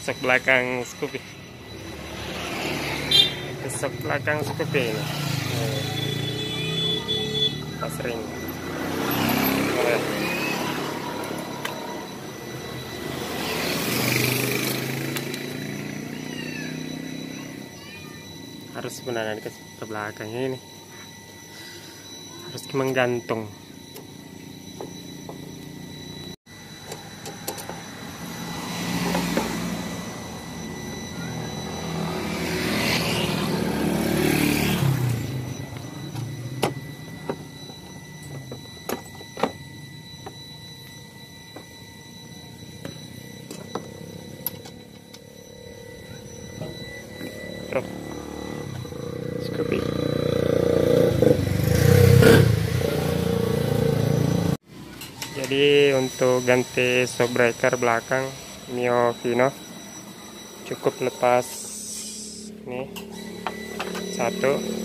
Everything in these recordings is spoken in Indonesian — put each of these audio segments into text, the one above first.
tusuk belakang Scoopy. Tusuk belakang Scoopy ini. Pas ring. Harus sebenarnya ke belakangnya ini. Harus menggantung. Scoopy. Jadi untuk ganti shock breaker belakang Mio Vino cukup lepas nih 1 2 3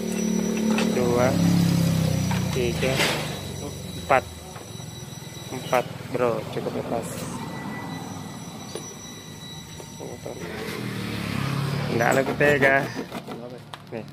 4 bro, cukup lepas. Enggak ada tega nih.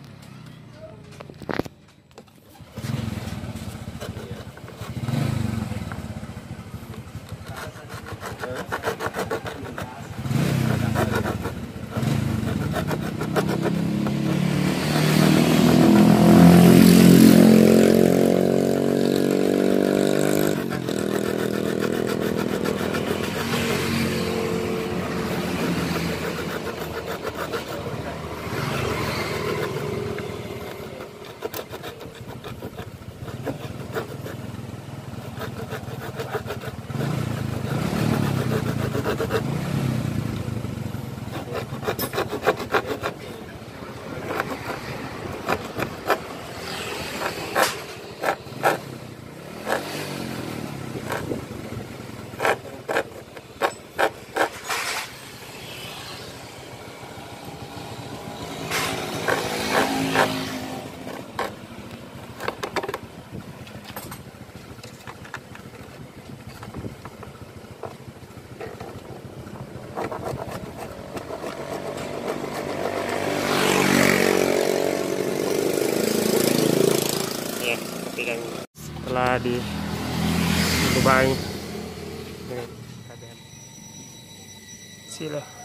Setelah dilubang, sila